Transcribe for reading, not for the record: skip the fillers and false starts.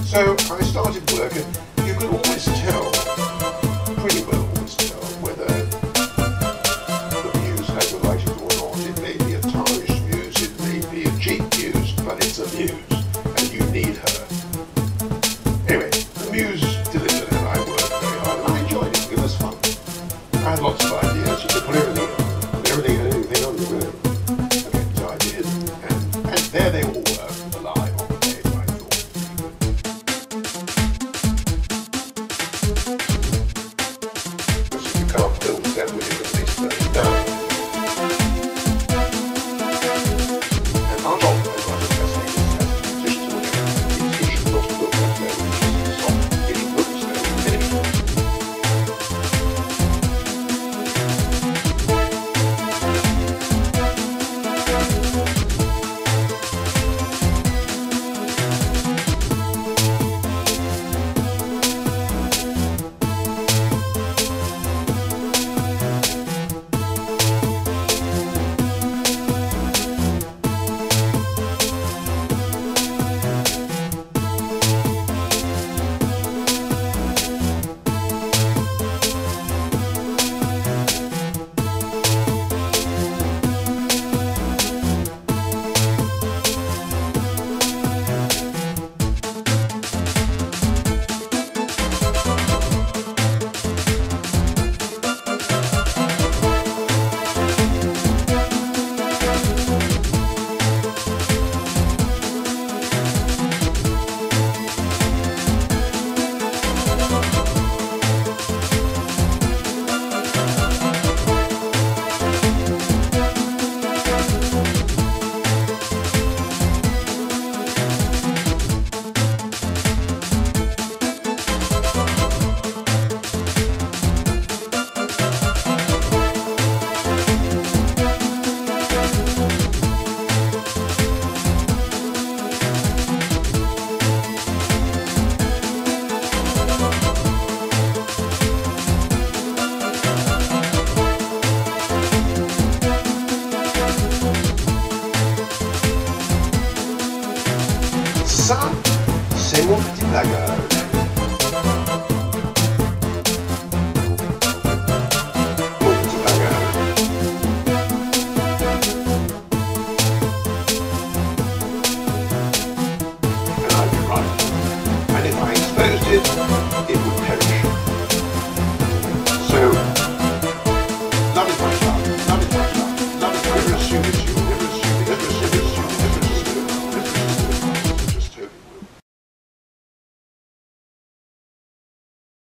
So I started work, and you could always tell, pretty well always tell, whether the muse had the writing or not. It may be a tarnished muse, it may be a cheap muse, but it's a muse, and you need her. Anyway, the muse delivered, and I worked very hard, and I enjoyed it. It was fun. I had lots of ideas. You could put everything on, anything on, really. Okay, so I did, and there they all were, alive on the page. I thought you can't build that with it, at least done. And on top of it, what was fascinating is as a musician to look at it, you should not look at their soft, getting looks there, finished. Ça, c'est mon petit blagueur.